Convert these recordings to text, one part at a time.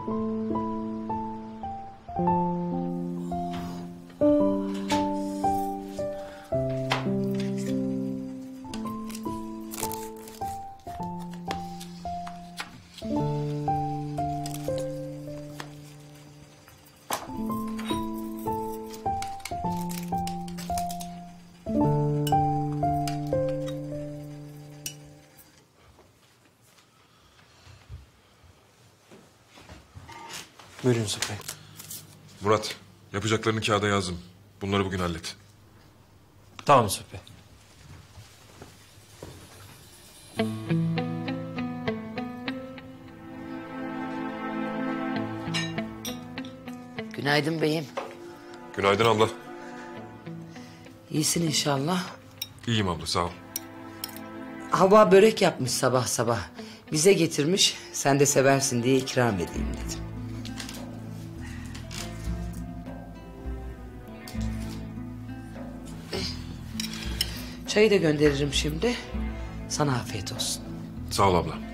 Buyurun Yusuf Bey. Murat, yapacaklarını kağıda yazdım. Bunları bugün hallet. Tamam Yusuf Bey. Günaydın beyim. Günaydın abla. İyisin inşallah. İyiyim abla, sağ ol. Havva börek yapmış sabah sabah. Bize getirmiş. Sen de seversin diye ikram edeyim dedim. Çayı da gönderirim şimdi. Sana afiyet olsun. Sağ ol abla.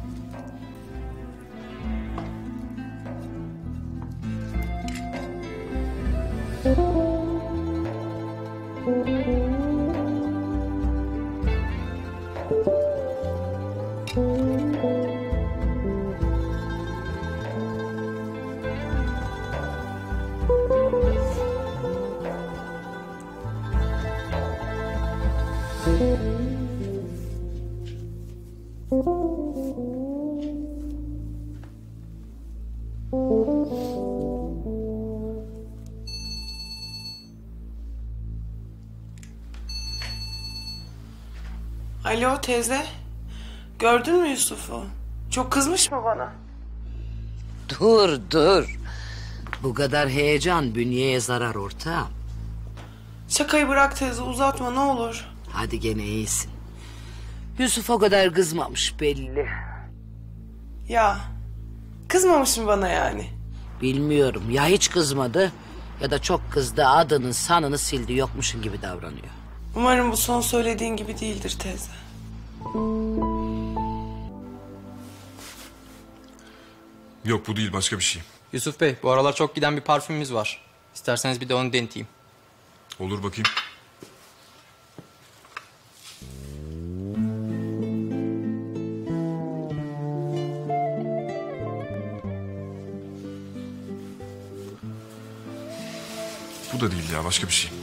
Alo teyze. Gördün mü Yusuf'u? Çok kızmış mı bana? Dur dur. Bu kadar heyecan bünyeye zarar ortağım. Şakayı bırak teyze, uzatma ne olur. Hadi gene iyisin. Yusuf o kadar kızmamış belli. Ya kızmamış mı bana yani? Bilmiyorum ya hiç kızmadı ya da çok kızdı, adını sanını sildi, yokmuşun gibi davranıyor. Umarım bu son söylediğin gibi değildir teyze. Yok, bu değil, başka bir şey. Yusuf Bey, bu aralar çok giden bir parfümümüz var. İsterseniz bir de onu deneteyim. Olur, bakayım. Bu da değil ya, başka bir şey.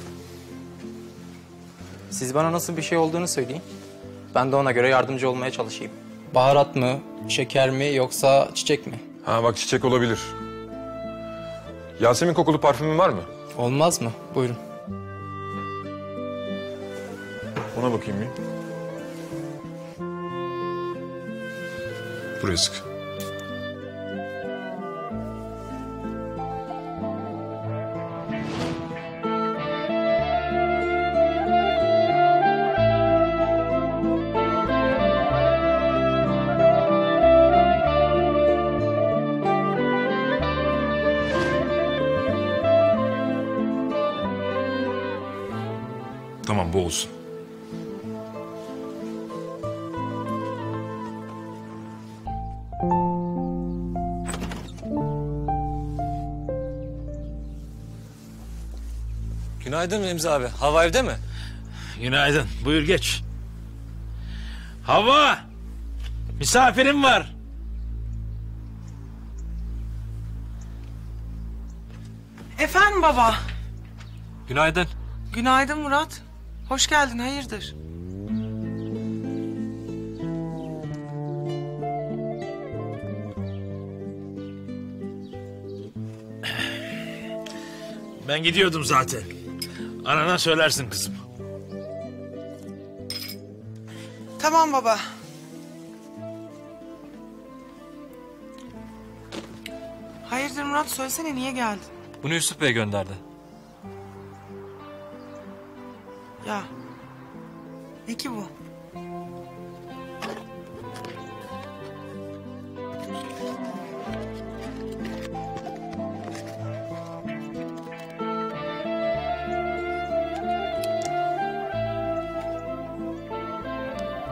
Siz bana nasıl bir şey olduğunu söyleyin. Ben de ona göre yardımcı olmaya çalışayım. Baharat mı, şeker mi yoksa çiçek mi? Ha bak, çiçek olabilir. Yasemin kokulu parfümün var mı? Olmaz mı? Buyurun. Ona bakayım bir. Buraya sık. Tamam, bu olsun. Günaydın Remzi abi. Hava evde mi? Günaydın. Buyur geç. Hava! Misafirim var. Efendim baba. Günaydın. Günaydın Murat. Hoş geldin, hayırdır? Ben gidiyordum zaten. Anana söylersin kızım. Tamam baba. Hayırdır Murat, söylesene niye geldin? Bunu Yusuf Bey gönderdi. Ya. Ne ki bu?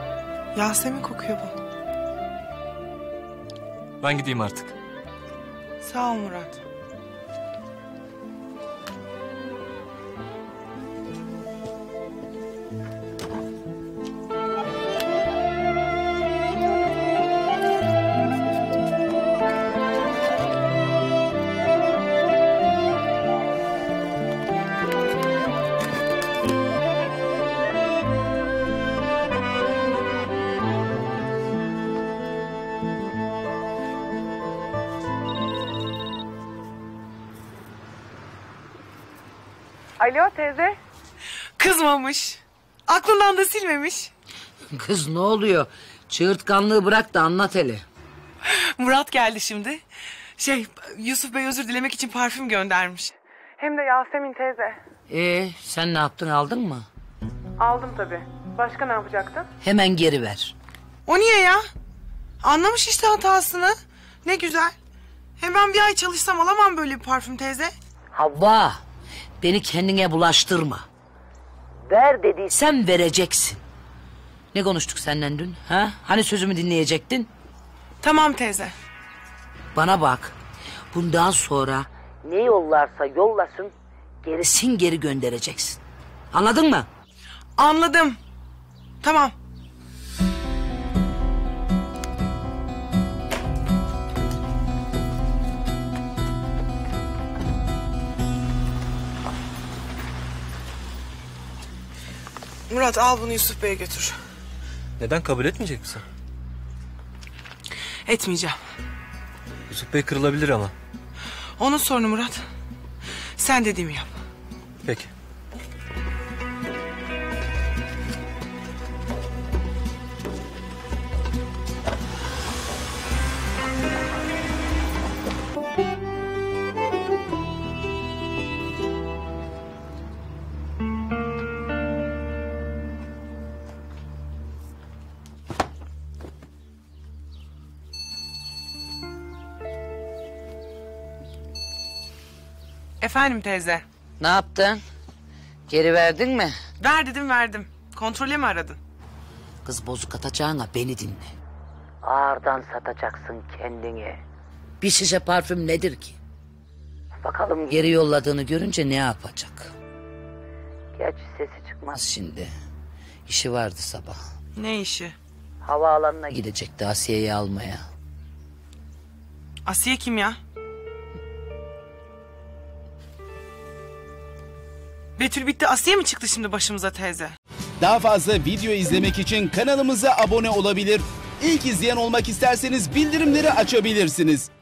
Yasemin kokuyor bu. Ben gideyim artık. Sağ ol Murat. Alo teyze. Kızmamış. Aklından da silmemiş. Kız ne oluyor? Çığırtkanlığı bırak da anlat hele. Murat geldi şimdi. Yusuf Bey özür dilemek için parfüm göndermiş. Hem de Yasemin teyze. Sen ne yaptın, aldın mı? Aldım tabii. Başka ne yapacaktın? Hemen geri ver. O niye ya? Anlamış işte hatasını. Ne güzel. Hem ben bir ay çalışsam alamam böyle bir parfüm teyze. Havva, beni kendine bulaştırma. Ver dediysem vereceksin. Ne konuştuk senden dün? Ha? Hani sözümü dinleyecektin? Tamam teyze. Bana bak. Bundan sonra ne yollarsa yollasın, gerisin geri göndereceksin. Anladın mı? Anladım. Tamam. Murat al bunu Yusuf Bey'e götür. Neden kabul etmeyecek misin? Etmeyeceğim. Yusuf Bey kırılabilir ama. Onun sorunu Murat. Sen dediğimi yap. Peki. Efendim teyze. Ne yaptın? Geri verdin mi? Ver dedim verdim. Kontrole mi aradın? Kız bozuk atacağına beni dinle. Ağırdan satacaksın kendini. Bir şişe parfüm nedir ki? Bakalım geri yolladığını görünce ne yapacak? Gerçi sesi çıkmaz şimdi. İşi vardı sabah. Ne işi? Havaalanına gidecekti Asiye'yi almaya. Asiye kim ya? Betül bitti, Asiye mi çıktı şimdi başımıza teyze? Daha fazla video izlemek için kanalımıza abone olabilir. İlk izleyen olmak isterseniz bildirimleri açabilirsiniz.